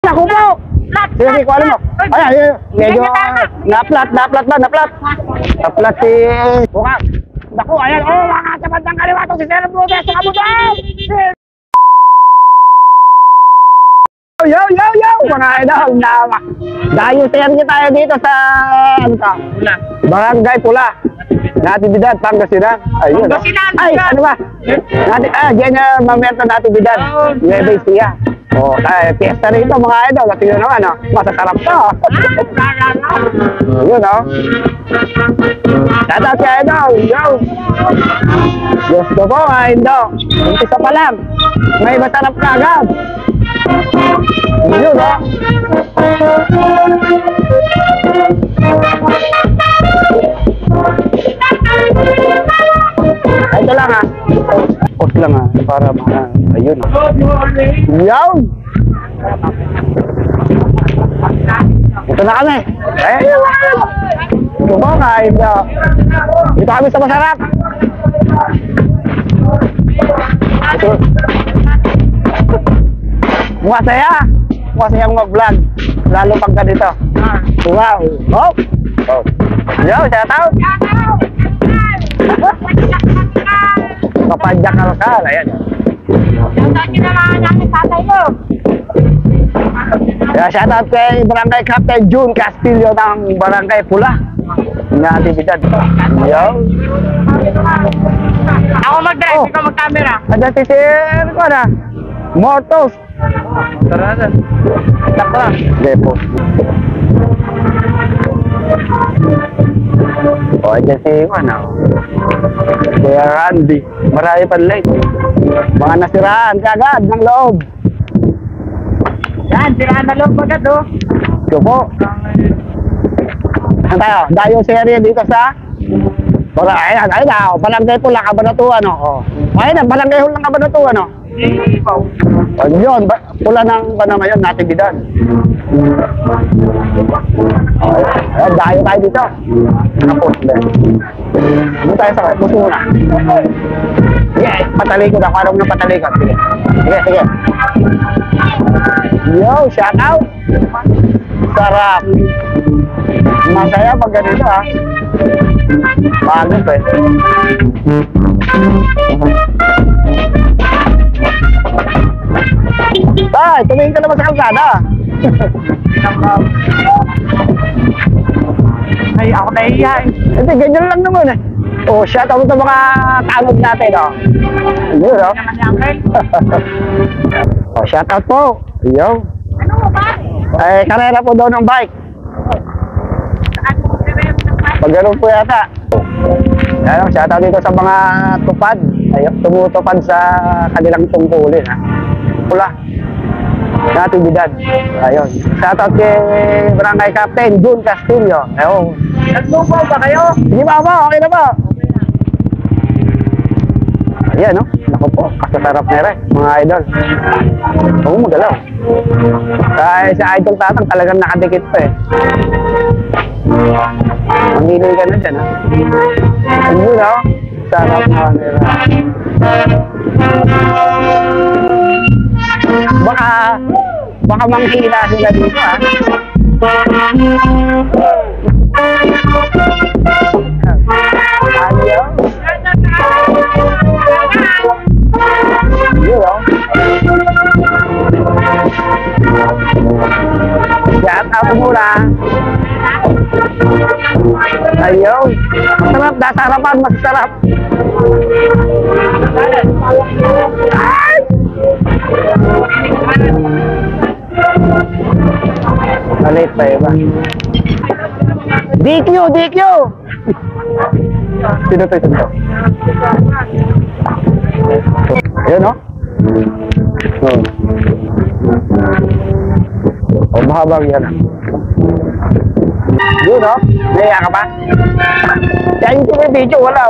Naku po! Sige, kuha mo. Ay, medyo naplat si... Bukas. Naku, ayan, mga sa bandang kaliwa to si Sir Brudes sa kabutang! Yo! Mga idol, dahil serye tayo dito sa... Ano ka? Barangay Pula. Natividad, Pangasinan. Ayun. Ay, ano ba? General Momento Natividad. Nueva Ecija. Fiesta rito mga idol. At yun naman, masasarap to. Yun, shout out kay idol. Yo! Diyos ko po, mga idol. Umpisa pa lang. May masarap ka agad. Yun, ito lang post lang para ayun Yaw! Ito na kami. Ito mo nga, dito kami sa masarap. Masayang mag-vlog lalo pag ganito. Wow! Yo, shout out! Kapadyak kalkal, ayan. Shout out kay Barangay Captain June Castillo ng Barangay Pula. Natividad. Yo. Ako mag-drive, ikaw mag-camera. Ada si Sir ko na. Mortos. Taranan. Takla. Depo. Ayan si Kuya Randy. Marami pa late. Mga nasiraan kagad ng loob. Yan, siraan na loob agad Ito po. Saan tayo? Dayo serye dito sa ayun Barangay Pula, Cabanatuan ayun Barangay Hul ng Cabanatuan yun, pula ng ngayon, Natividad. Ayun, dayo tayo dito. Napos din. Doon tayo sa puso muna. Sige, patalikod ako. Anong nang patalikod? Sige. Yo, shout out. Sarap. Masaya pag ganito Bagus Tay, tumingin ka naman sa kalsada. Ay, ako nahiya Hindi, ganyan lang naman shout out sa mga tanod natin Yun shout out po. Yo. Ano mo ba? Karera po daw ng bike. Pag ganun po yata. Shout out dito sa mga tupad. Tumutupad sa kanilang tungkulin Pula. Natividad. Ayun. Shout out kay Barangay Captain June Castillo. Naglupaw ba kayo? Sige ba? Okay na ba? Ayan Naku po, kasasarap na rin mga idol. Magalaw. Sa idol tatang talagang nakadikit pa Mamili ka na dyan Ayun sarap na nila. Baka manghila sila dito Ayaw. Shout out muna. Ayaw. Masarap, dasarapan, masarap. Ay! Malit pa ba? DQ! Sino to? Ayan mahabang yan Yun naiya ka pa? Kaya yung may video, wala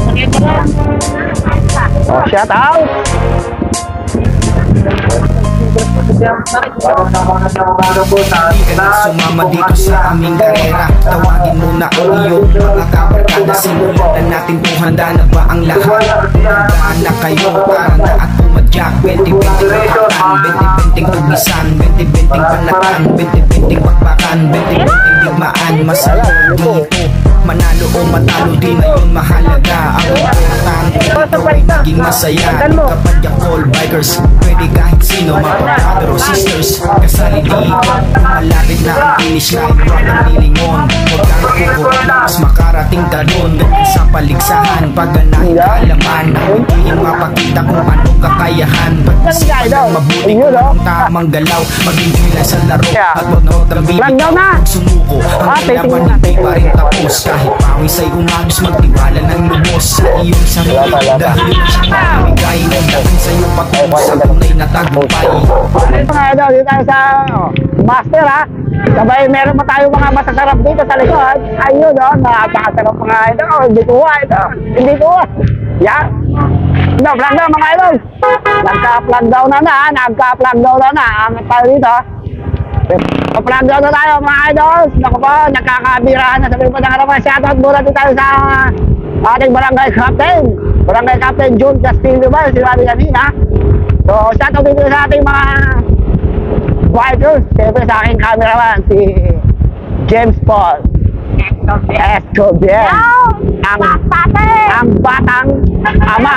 shout out Hindi ka na sumama dito sa aming karera. Tawagin mo na ang iyong mga kabarkada. Simulan na natin kung handa na ba ang lahat. Handaan na kayo para na at pumadyak. 20-20 pakatan, 20-20 tumisan, 20-20 panatan, 20-20 bakbakan, 20-20 digmaan. Masaya dito, manalo o matalo di na yun mahalaga. Ang importante ito ay naging masaya. Kapadyak all bikers, pwede kahit sino, mga brother o sisters. Kasali dito, malapit na ang finish line. Brother nilingon, huwag kang kukurot, mas makarating ka doon. Ganyan sa paligsahan, paganahin kaalaman. Ang mapakita kung anong kakayahan. Pag-isipan ng mabuti kung anong tamang galaw. Mag-enjoy lang sa laro at huwag na huwag tambihin. Huwag sumuko, ang kalaban hindi pa rin tapos. Kahit pawis ay umagos, magtiwala ng lubos sa iyong sarili. Dahil siya mamigay ng dating sa'yo patungo sa tunay na tagumpay. Mga idol, dito tayo sa master ha. Sabay meron pa tayo mga masasarap dito sa likod. Ayun o, napakasarap mga idol. Hindi kuha ito. Hindi kuha. Yan. No, plug down mga idol. Nagka-plug down na na. Nagka-plug down na na. Angat tayo dito. Plug down na tayo mga idol. Naku po, nagkakabirahan na sa mga harapan. Shoutout muna dito tayo sa ating barangay captain. Barangay Captain June Castillo ba? Sinabi kanina. So, shoutout dito sa ating mga bikers. Siyempre sa aking cameraman, si James Paul Escobier. Ang batang ama.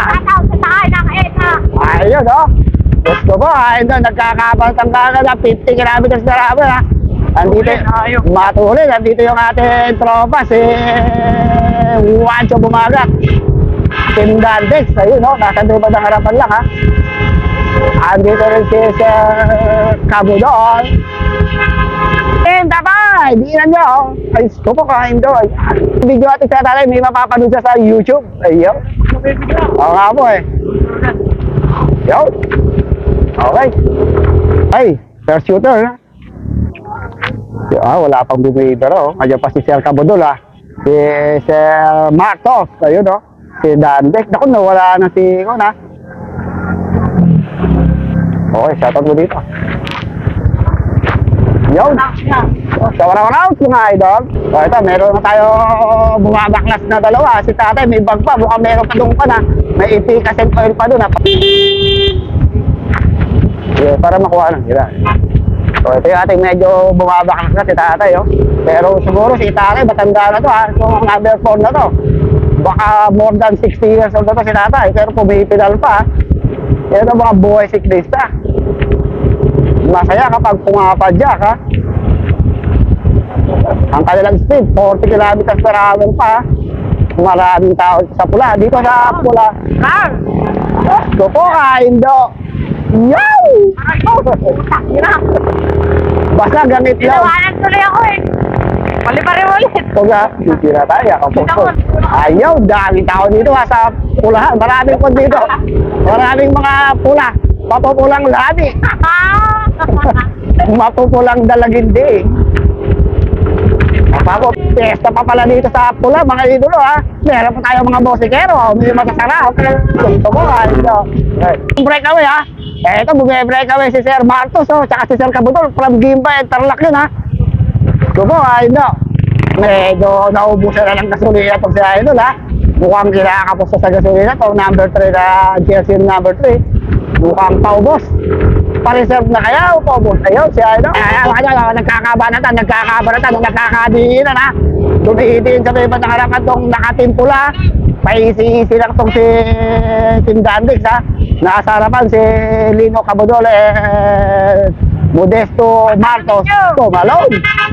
Ayun o. Gusto ko ha, ito nagkakabaltang na 50 kilometers per hour ha. Andito, matuloy, nandito yung ating tropa, si Juancho Bumagat. Team Dandex, ayun o, nasa doon ng harapan lang ha. Andito rin si Cabudol. And dabay, diinan nyo. Ay, gusto ko kain doon. Video ating sa talay, may mapapanood siya sa YouTube. Ayun. Oo nga po eh. Yo. Okay. Ay, first shooter na. Wala pang bumibira oh. Kaya pa si Sir Cabudol ha. Si Sir Martos, ayun o. Si Dandex. Naku, nawala na si Kon ha. Okay, shoutout mo dito. Yun. So, out mga idol. So, ito, meron na tayo bumabaklas na dalawa. Si tatay, may bag pa. Mukhang meron pa doon pa na. May ipikasin oil pa doon. Yeah, para makuha lang sila. So, ito yung ating medyo bumabaklas na si tatay. Oh. Pero siguro si tatay, batanda na to ha. So, number 4 na to. Baka more than 60 years old na to si tatay. Pero pumipidal pa. Ito mga buhay siklista. Masaya kapag pumapadyak ha. Ang kanilang speed 40 kilometers per hour pa. Maraming tao sa pula. Dito sa pula gusto ko Indo. Yow! Basta gamit lang. Tinawanan tuloy ako eh. Paliparin ulit. Ito nga, titira tayo. Ayaw, daming tao dito ha sa pulahan. Maraming po dito. Maraming mga pula. Mapupulang labi. Mapupulang dalagindi. Bago, pesta pa pala dito sa pula, mga idolo ha. Meron pa tayo mga bosikero, may matasarap. Gusto ko ha, ito. Breakaway ha. Ito, bumi-breakaway si Sir Martos, oh, tsaka si Sir Cabudol from Gimba and Tarlac yun ha. Gusto ko ha, ito. Medyo naubusan na ng gasolina itong si idol ha. Mukhang kinakapos sa gasolina ito, number 3 na jersey number 3. Mukhang paubos. Pa-reserve na kaya o paubos? Ayun, si idol. Nagkakabanatan, nagkakadiinan ha. Tumihitiin sa may batang harapan itong nakatimpula. Paisi-isi lang itong si Team Dandex ha. Nasa harapan si Lino Cabudol Modesto Martos Tumalon.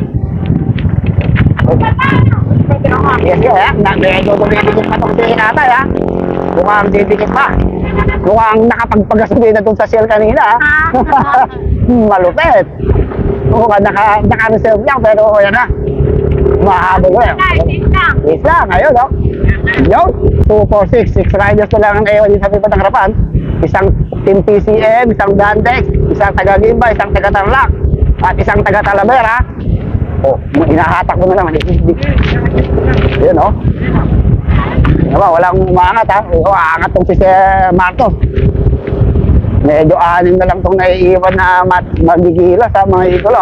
Yes kaya, medyo tumidikit pa itong si Natay ha. Mukhang didikit pa. Mukhang nakapagpagasabi na itong sa Shell kanina ha. Malupit. Mukhang naka-reserve lang pero yan na. Mahabol ko yan. Yes lang, ayun o. Yun, 246, 6 riders na lang ang ewan din sa Pipatang Harapan. Isang Team TCM, isang Dandex, isang taga-Gimba, isang taga-Tarlac, at isang taga-Talavera. O, inahatak mo na naman. Yun o. Diba, walang umangat ha. Aangat tong si Martos. Medyo anim na lang itong naiiwan na magigila sa mga idolo.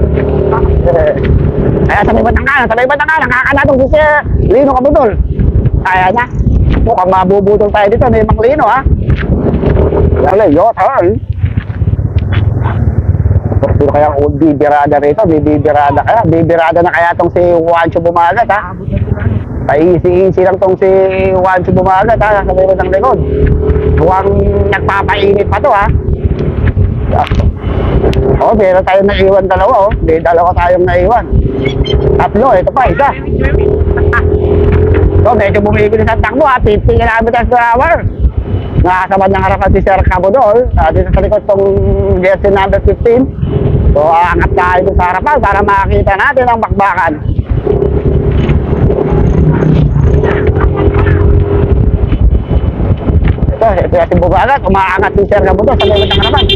Kaya sa may batang kanan, nakakanatong si Lino Kabudol. Kaya na. Mukhang mabubutol tayo dito, may Mang Lino ha. Dali, your turn. Sino kaya bibirada rito? Bibirada kaya? Bibirada na kaya itong si Juancho Bumagat ha? Paisi-isi lang itong si Juancho Bumagat ha? Sa may batang likod. Mukhang nagpapainit pa to ha. Meron tayong naiwan dalawa May dalawa tayong naiwan. Tatlo, ito pa, isa. Medyo bumibili sa takbo ha. 50 kilometers per hour. Nakasabad ng harapan si Sir Cabudol. Dito sa likod itong jersey number 15. So, aangat tayo dito sa harapan para makakita natin ang bakbakan. Ito yung Bumagat, umaangat si Sir Cabudol sa likod ng harapan.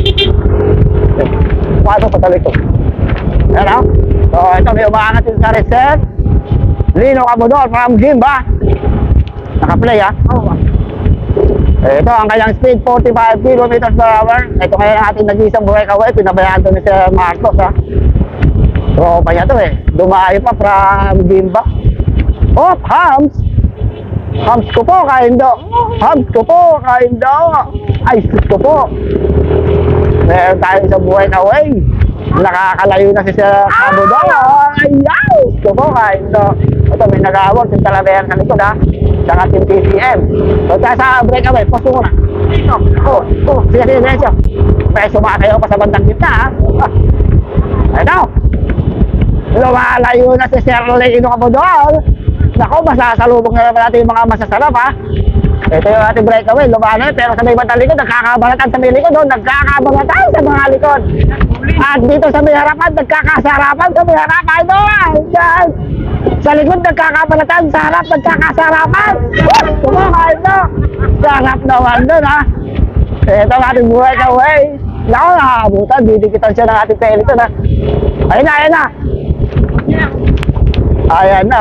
Paano sa talikod? Ayan o. So, ito may umaangat si Sir Reset. Lino Cabudol from Jimba. Naka-play ha. Ito ang kanyang speed, 45 kilometers per hour. Ito ngayon ang ating nag-isang breakaway. Pinabayaan ito ni Sir Marcos ha. So, pa niya ito Dumayo pa from Jimba. Hams! Hams ko po, kaindo. Hams ko po, kaindo. Ay, sus ko po. Meron tayo sa breakaway. Nakakalayo na si Sir Cabudol. Ayaw! Sus ko po, kaindo. Ito, may nag-award si Talavera sa likod ha. Saka Team TCM. So, tayo sa breakaway. Posto muna. Sige, diretso. May sumakayo pa sa bandang gitna ha. Ito. Lumalayo na si Sir Lino Cabudol. Nako, masasalubong na naman natin yung mga masasarap ha. Ito yung ating breakaway. Lumalayo. Pero sa may bandang likod, nagkakabalatan sa may likod. Nagkakabalatan sa mga likod. At dito sa may harapan, nagkakasarapan sa may harapan. Diyan. Sa likod, nagkakabalatan. Sa harap, nagkakasarapan. Kumakain ito. Sarap naman doon ha. Ito ang ating breakaway. Nako, nakakabutan. Didikitan siya ng ating peloton ha. Ayun na, ayun na. Ayan na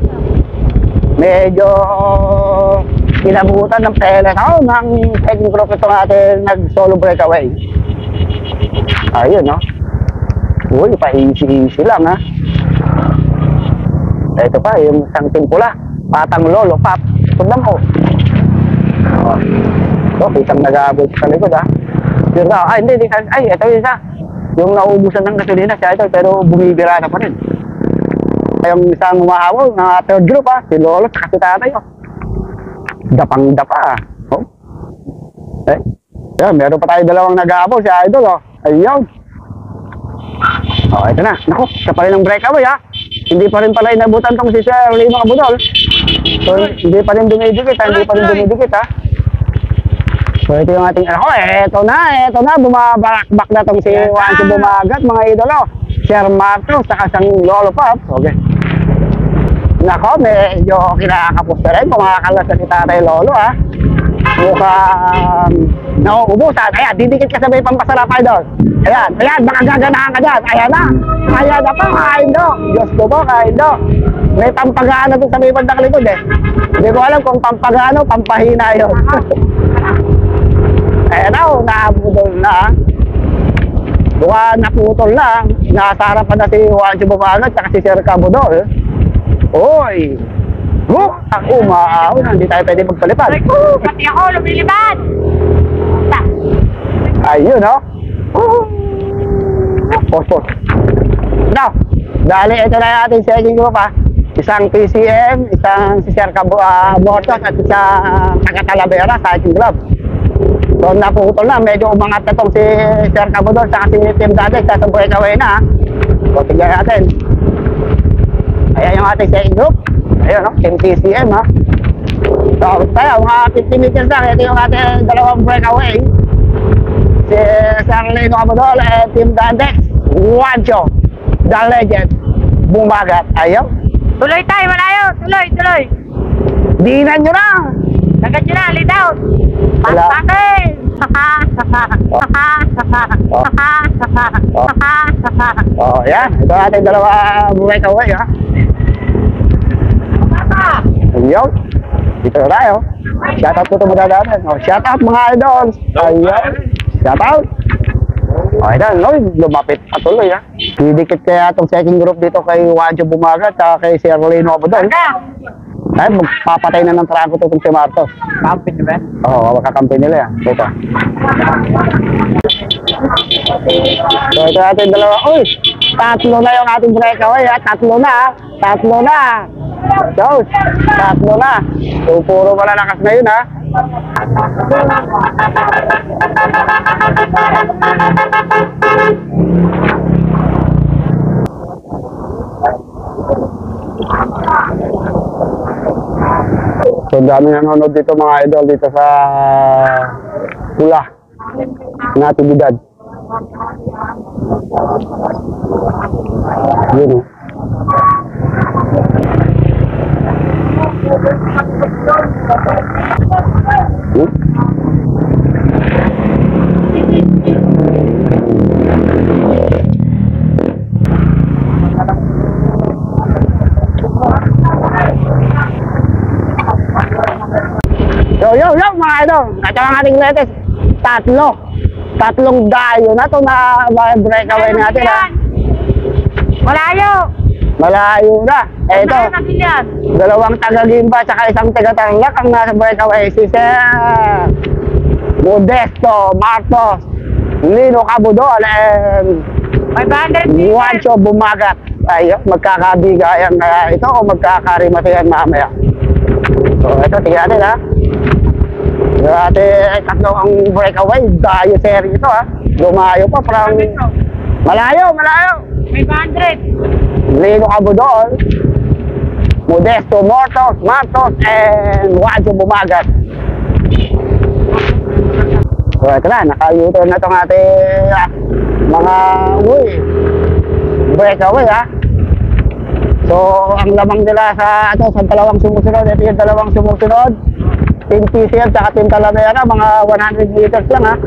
Medyo pinabutan ng peloton ng second group itong ating nag-solo breakaway. Ayun Uy, pa-easy-easy lang ha. Ito pa, yung isang team pula. Patang Lolo, Pap. Tignan mo. Isang nag-aabot sa likod ha. Hindi. Ay, ito yung isa. Yung naubusan ng gasolina siya ito, pero bumibira na pa rin. Yung isang umahawal na third group ha. Si Lolo, saka si tatay Dapang-dapa meron pa tayo dalawang nag-aabot si Idol Ayun. Ito na. Naku, siya pa rin ang breakaway ha. Hindi pa rin pala inabutan tong si Sir Lino Cabudol. So, hindi pa rin dumidikit ha. So, ito yung ating, ito na, bumabarakbak na tong si Juancho Bumagat, mga idolo. Sir Marcos, saka sang Lolo Pop. Okay. Nako, medyo kinakapos na rin, kumakalas na si Tatay Lolo ha. Mukhang nauubusan. Ayan, didikit ka sa may pampasarap idol. Ayan, baka gaganahan ka dyan. Ayan na po, kaindo. Diyos ko po, kaindo. May pampagano doon sa may bandang likod Hindi ko alam kung pampagano, pampahina yun. Ayan naabudol na. Buka naputol na. Nakasarap pa na si Juancho Bumagat at si Sir Cabudol. Oy! Umaaw na, hindi tayo pwede magpalipad. Pati ako, lumilipad! Ayun Post. Now, dali, ito na yung ating second group ha. Isang PCM, isang si Sir Bortos at isang taga-Talavera sa ating club. So, naputol na. Medyo umangat na itong si Sir Cabudol sa si Team Dadex sa breakaway na. So, tignan natin. Ayan yung ating second group. Ayun, Team TCM ha. So, tayo, mga 50 meters lang. Ito yung ating dalawang breakaway. Si Sir Lino Cabudol at Team Dadex. Juancho, the legend, Bumagat. Ayun. Tuloy tayo, malayo. Tuloy. Dinan nyo na. Agad nyo na, lead out. Wala. Pasakin. Yan. Ito natin dalawa breakaway ha. Ayun. Dito na tayo. Shout out po ito muna natin. Shout out mga idols. Ayun. Shout out. Okay na, no, lumapit patuloy ha. Didikit kaya itong second group dito kay Wadyo Bumagat at kay Sir Lino Abodol. Ay, magpapatay na ng trangko itong si Martos. Kampin na ba? Oo, makakampi nila yan. Dito. So, ito natin dalawa. Uy, tatlo na yung ating breakaway ha. Tatlo na ha. Tatlo na. So, tatlo na. So, puro malalakas na yun ha. So, dami nanonood dito mga idol dito sa Pula Natividad. Yun o. Yo, mga idol. Ito ang ating latest. Tatlong dayo na ito na breakaway natin ha. Malayo na. Ito. Dalawang taga-Gimba at isang taga-Tarlac ang nasa breakaway. Si Sir Modesto Martos, Lino Abodol, and 500 meters. Wadyo Bumagat. Ay, magkakabigayan kaya ito o magkakarimatayan mamaya. So, ito, tingnan natin ha. Ate, tatlo ang breakaway. Dayo seri ito ha. Lumayo pa, parang malayo. 500. Lino Abodol, Modesto Martos, and Wadyo Bumagat. So, ito na, naka-U-turn na itong ating mga breakaway ha. So, ang lamang nila sa dalawang sumusunod, ito yung dalawang sumusunod. Team TCM at Team Talavera, mga 100 meters lang ha.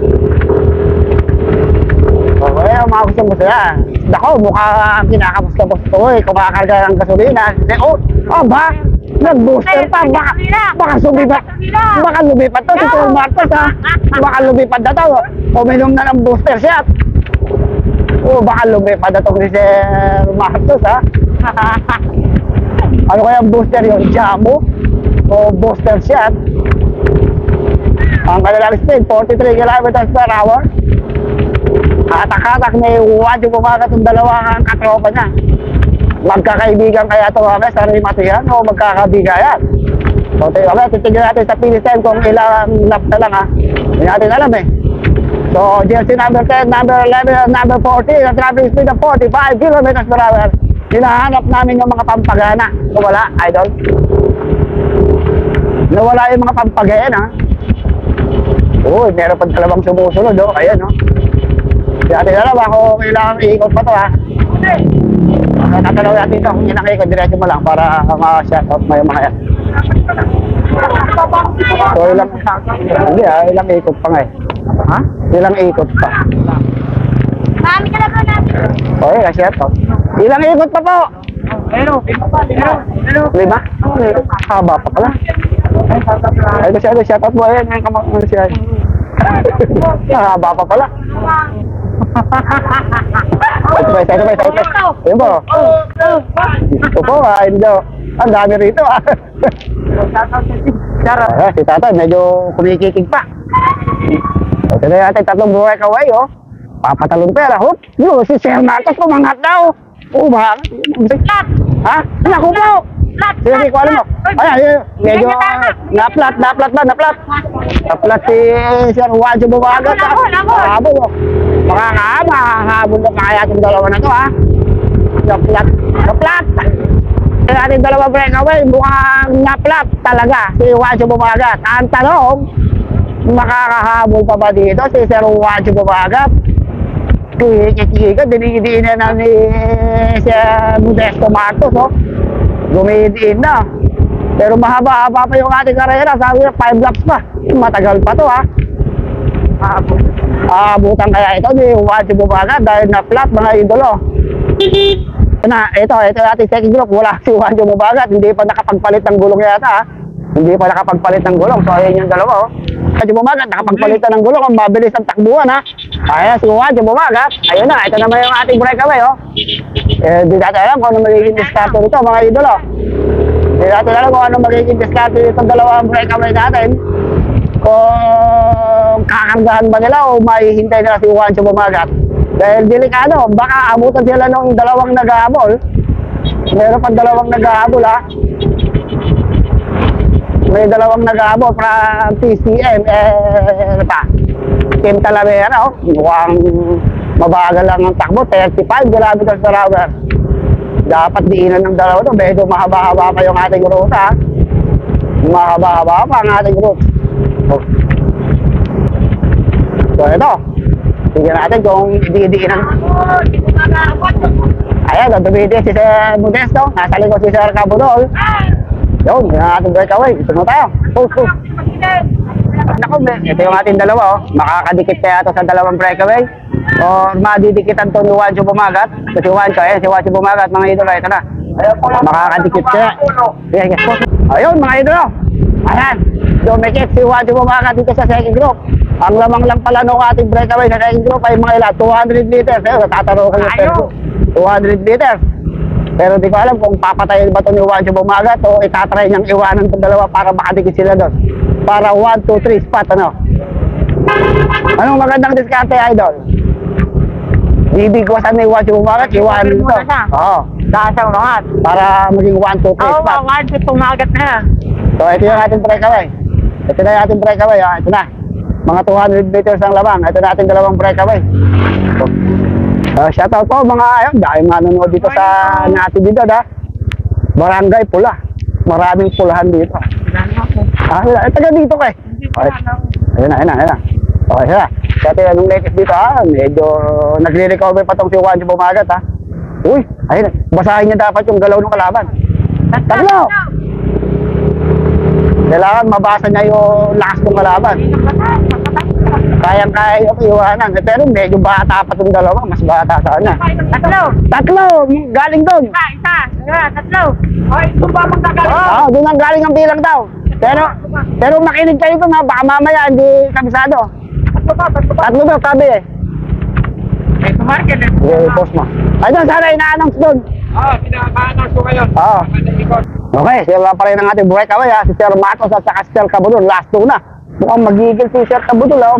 Okay, mga gusto yan. Dako, mukha kinakapos-kapos ito eh. Kumakarga ng gasolina. Ba? Nag-booster pa. Baka sumipat. Baka lumipat to si Sir Martos ha. Baka lumipat na to. Uminom na ng booster shot. Baka lumipat na to si Sir Martos ha. Ano kaya ang booster yun? Jamo? O booster shot? Ang kanilang speed, 43 km/h. Hatak-hatak ni Wadyo Bumagat itong dalawang katropa niya. Magkakaibigan kaya ito kami sa Rimatian o magkakabigayan? So, titignan natin sa finish time kung ilang lap na lang ha. Hindi natin alam eh. So, jersey number 10, number 11, number 14, at traveling speed of 45 km/h. Hinahanap namin yung mga pampagana. Nawala, idol. Nawala yung mga pampagayan ha. Meron pa dalawang sumusunod oh. Ayan oh. Hindi natin alam kung ilang ikot pa to ha. Tatanawin natin ito kung ilang ikot. Diretso mo lang para ma-shoutout mo yung mga yan. So ilang, hindi ha, ilang ikot pa nga eh. Ha? Ilang ikot pa. Marami ka na ba natin? Okay, shoutout. Ilang ikot pa po? Hello. 5? Haba pa pala. Ay, shoutout mo yan. Ngayon kamakang siya. Haba pa pala. Side by. Ayun po. Ito po ang dami rito ha. Si Tatay medyo kumikikig pa. Ito na natin tatlong breakaway oh. Papatalon pera. Si Sir Martos kumangat daw. Flat. Ha? Naku po. Sige, ko alam mo. Ayan, medyo na-flat. Na-flat si Sir Wadyo Bumagat. Habol mo. Makakahabol na kaya itong dalawa na ito ha. Na-flat. Kaya ating dalawa breakaway, mukhang na-flat talaga si Wadyo Bumagat. Ang tanong, makakahabol pa ba dito si Sir Wadyo Bumagat? Dinidiin na ni Sir Modesto Martos oh. Gumidiin na. Pero mahaba-haba pa yung ating karera. Sabi niya 5 laps pa. Matagal pa to ha. Aabutan kaya ito ni Wadyo Bumagat dahil na flat mga idolo. Ito ating second group. Wala si Wadyo Bumagat. Hindi pa nakapagpalit ng gulong yata ha. Hindi pa nakapagpalit ng gulong. So ayan yung dalawa oh. Wadyo Bumagat, nakapagpalitan ng gulong, ang mabilis ang takbuhan ha. Ayan, si Wadyo Bumagat. Ayun na, ito naman yung ating breakaway oh. Di natin alam kung ano magiging diskarte nito mga idolo. Di natin alam kung ano magiging diskarte nito dalawang breakaway natin. Kung kakargahan ba nila o mahihintay nila si Wadyo Bumagat. Dahil delikado, baka abutan sila ng dalawang nag-ahabol. Meron pa dalawang nag-ahabol ha. May dalawang nag-ahabol from TCM, ano pa? Team Talavera, oh. Mukhang mabagal lang ang takbo, 35 kilometers per hour. Dapat diinan ng dalawa to, medyo mahaba-haba pa yung ating ruta ha. Mahaba-haba pa ang ating route. Oh. So ito, tignan natin kung diinan. Ayan, dumidi si Sir Modesto, nasa likod si Sir Cabudol. Yun, yung ating breakaway, ito na tayo. Naku, ito yung ating dalawa, oh. Makakadikit kaya ito sa dalawang breakaway. O madidikitan ito ni Wadyo Bumagat. Si Wadyo, ayan, si Wadyo Bumagat, mga idolo, ito na. Makakadikit kaya. Sige, ayun, mga idolo. Ayan, dumikit si Wadyo Bumagat dito sa second group. Ang lamang lang pala ng ating breakaway sa second group ay mga ilan, 200 liters. Ayun, tataro ko yung 200 liters. Pero di ko alam kung papatayin ba ito ni Wadyo Bumagat o itatry niyang iwanan itong dalawa para makadikit sila doon. Para 1, 2, 3 spot, ano? Anong magandang diskarte, idol? Bibigwasan ni Wadyo Bumagat, iwanan ito. Oo. Dasang lahat. Para maging 1, 2, 3 Oo, spot. Wadyo Bumagat na. So, ito yung ating breakaway. Ito na yung ating breakaway, ha? Ito na. Mga 200 meters ang lamang. Ito na ating dalawang breakaway. Shoutout po mga ayun, dahil manonood dito sa Natividad ha. Barangay Pula. Maraming pulahan dito. Taga dito kay. Okay. Ayun na. Okay ha. Kasi anong latest dito ha, medyo nagre-recover pa tong si Wadyo Bumagat ha. Uy, ayun, basahin niya dapat yung galaw ng kalaban. Taglaw! Kailangan mabasa niya yung lakas ng kalaban. Kayang-kaya yung iwanan. Pero medyo bata pa itong dalawa. Mas bata sa kanya. Tatlo! Galing doon. Isa. Tatlo. Ay, ito ba magkagaling? Oo, doon ang galing ang bilang daw. Pero makinig kayo ito ha. Baka mamaya hindi kabisado. Tatlo daw, sabi eh. May tumarket eh. Okay, post mo. Ay doon, sana ina-announce doon. Oo, pinaka-announce ko ngayon. Oo. Okay, sila pa rin ang ating breakaway ha. Si Sir Matos at saka si Sir Cabudol. Last two na. Mukhang magigil si Sir Cabudol ha.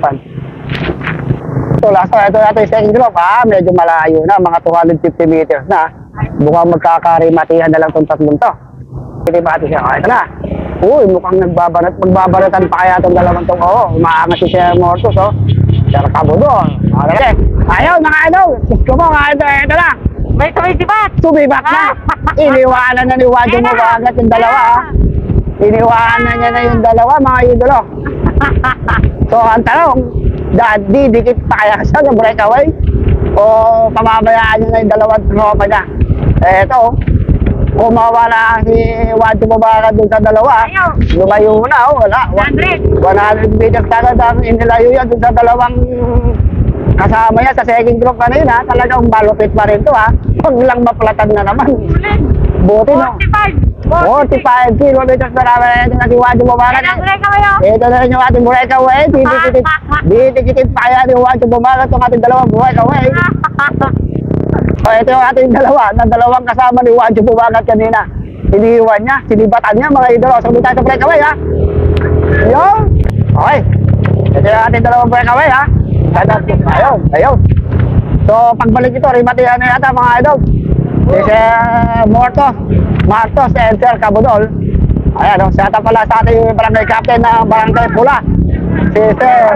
So last one, ito natin yung second group ha. Medyo malayo na, mga 250 meters na. Mukhang magkakarimatihan na lang itong tatlong to. Hindi ba ito siya? Ito na. Uy, mukhang magbabaratan pa kaya itong dalawang itong oo. Umaangat si Sir Mortos oh. Sir Cabudol. Okay. Ayaw mga idol. Gusto mo nga ito na. May sumibat. Sumibat na. Iniwanan na ni Wadyo Bumagat yung dalawa ha. Iniwanan niya na yung dalawa mga idolo. So ang tanong, didikit pa kaya siya sa breakaway? O pamamayaan niya na yung dalawang tropa niya? Eto, kung mawala si Wadyo Bumagat dun sa dalawa, lumayo na wala. 100 meters kagad ang inilayo yan dun sa dalawang kasama niya sa second group kanina. Talagang malupit pa rin to ha. Pag lang mapalatan na naman. Buti no. 45 kilometers per hour na ito na si Wadyo Bumagat. Ito na rin yung ating breakaway. Didikit pa kaya ni Wadyo Bumagat itong ating dalawang breakaway. O ito yung ating dalawang kasama ni Wadyo Bumagat kanina. Iniiwan niya, sinibatan niya mga idolo. Sabi tayo sa breakaway ha. Yun. Okay. Ito yung ating dalawang breakaway ha. Ayun. So pagbalik ito, rimatihan na yata mga idol. Si Sir Martos and Sir Cabudol. Ayan, siya pala sa ating barangay captain ng Barangay Pula. Si Sir.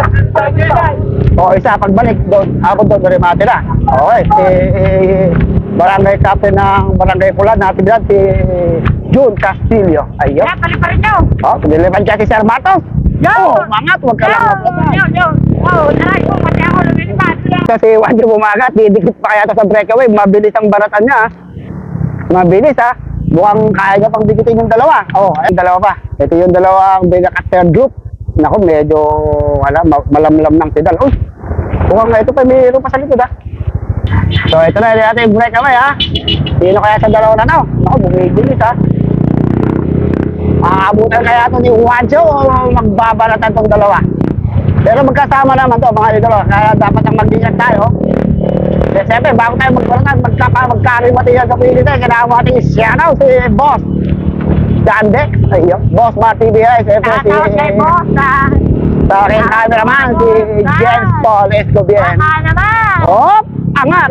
O isa, pagbalik doon. Ako doon, rimati na. Okay, si barangay captain ng Barangay Pula natin dyan, si June Castillo. Ayun. Kaya paliparin nyo. O, pinilipan siya si Sir Martos. Mangat, huwag ka lang magpapay. Naray po, pati ako lumilipat. Kasi Wadyo Bumagat, didikit pa kaya ito sa breakaway. Mabilis ang baratan niya. Mabilis ha. Mukhang kaya niya pang dikitin yung dalawa. Ayun, dalawa pa. Ito yung dalawang biga at third group. Naku, medyo malamlam ng pedal. Uy, mukhang ito pa, mayroon pa sa likod ha. So ito na yung ating breakaway ha. Sino kaya sa dalawa na to? Naku, bumibilis ha. Aabutan kaya ito ni Juancho o magbabalatan itong dalawa. Pero magkasama naman to mga idolo, kaya dapat ang mag-ingat tayo. Kasi siyempre, bago tayo magbalatan, magkarimatihan sa pili tayo, kailangan natin i-shoutout si Boss Jandex, ayun, Boss Martibia, siyempre si... Kay boss, sa aking cameraman, si James Paul Escobian. naman. Hop! Angat!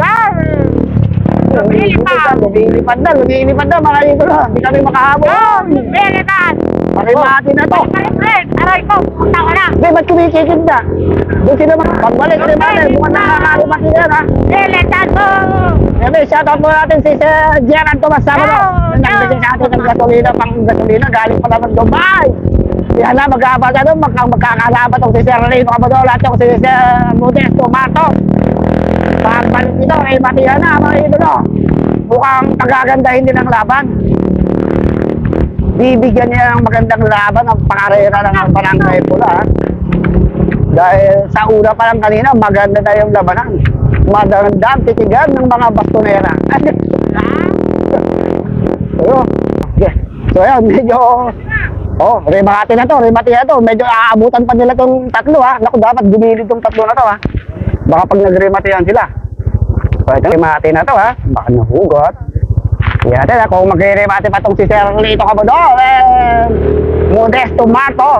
Lumilipad na mga idolo, hindi kami makahabol. Lumilipad. Parimati na to. Aray ko, punta ko na. Hindi, ba't kumikikid na? Doon sila pagbalik, mukhang nakakalimati yan ha. Lumilipad mo. Siyempre, shoutout mo natin si Sir Gerard Tomas Sabado. Nagbigay sa atin ng gasolina, pang gasolina, galing pa naman Dubai. Yan na, magkakabata doon, magkakalabat si Sir Rino Cabadol at si Sir Modesto Matos. Pagbalik nito, ay matihan na mga idolo. Mukhang pagagandahin din ang laban. Bibigyan niya ng magandang laban ang pakarera ng Barangay Pula. Dahil sa una pa lang kanina, maganda na yung labanan. Madandang titigan ng mga bastonera. So yan, medyo... Oh, remate na to. Medyo aabutan pa nila tong tatlo ha. Naku, dapat gumilid tong tatlo na to ha. Baka pag nag-rematehan sila. So ito, remate na to ha. Baka nahugot. Yan natin, kung mag-remate pa tong si Sir Lito Cabadol, Modesto Matos.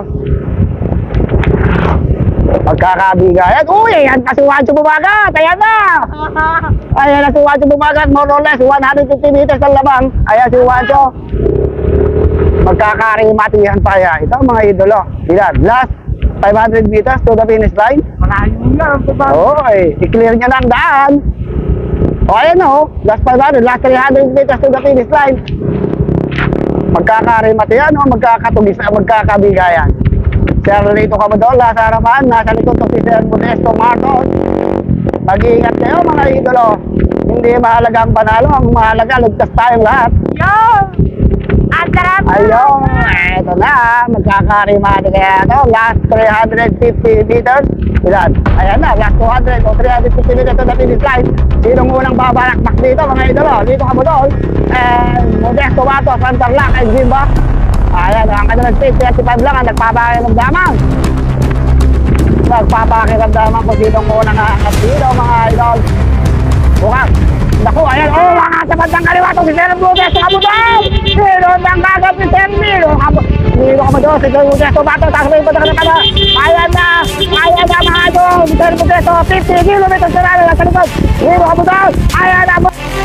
Pagkakabigayan. Uy, ayan pa si Juancho bumagat. Ayan na. Ayan na si Juancho bumagat. More or less, 150 meters ang labang. Ayan si Juancho. Magkakarimatihan pa kaya. Ito mga idolo. Ilan? Last 500 meters to the finish line. Malayo lang. Okay, i-clear niya lang daan. O ayan o, last 500, last 300 meters to the finish line. Magkakarimatihan o magkakabigayan. Sir Lito Cabadol, nasa harapan, nasa likod to si Sir Modesto Martos. Mag-iingat kayo mga idolo. Hindi mahalaga ang panalo, ang mahalaga, ligtas tayong lahat. Yo! Antarap! Ayun, eto na, magkakarimati kaya ito. Last 350 meters. Ilan? Ayan na, last 200 o 350 meters to the finish line. Sinong unang babalakpak dito mga idolo? Lito Cabadol, Modesto Matos, Santarlac, and Zimba. Ayan, ang kanilang speed, 35 lang ang nagpapakiramdaman. Nagpapakiramdaman kung sinong unang aangat dito mga idol. Bukas. Naku, ayan, mga sa bandang kaliwa to si Sir Modesto Cabadol. Meron bang gagawin si Sir Milo Cabadol, si Sir Modesto Matos, tapos may patang na. Ayan na mga idol, si Sir Modesto, 50 kilometers na lang sa likod. Milo Cabadol, ayan na.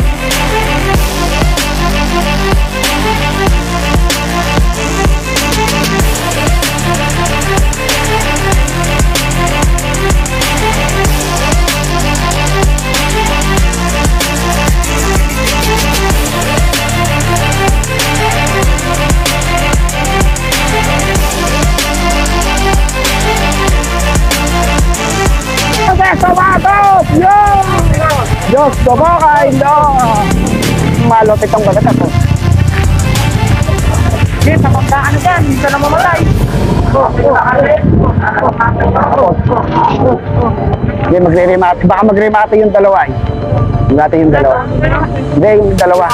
Tomatos! Yun! Diyos ko po kayo! Malupit ang bagat ako. Hindi, sa magkaan dyan, hindi ka na mamatay. Hindi, magre-remate. Baka magre-remate yung dalawa eh. Natin yung dalawa. Hindi, yung dalawa.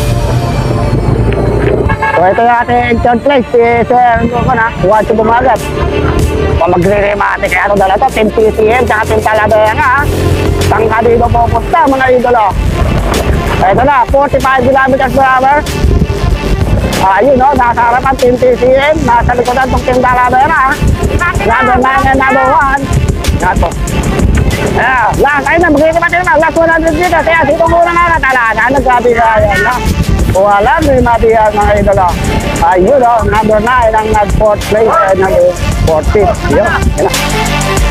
So ito yung ating third place, si Sir Juancho bumagat. Kung magre-remate kaya ito dala to, 10 PCM, tsaka 10 Talavera nga. Saan ka dito pupunta mga idolo? Ito na, 45 kilometers per hour. Ayun o, nasa harapan 10 PCM, nasa likodan itong 10 Talavera. Number 9 and number 1. Nga to. Last, ayun na, magre-remate naman, last 100 meters. Kaya sino muna nga natala, nagkabi ka yan na. Walang rematihan mga idolo. Ayun o, number 9 ang nag-4th place at nag-14th. Yun, yun na.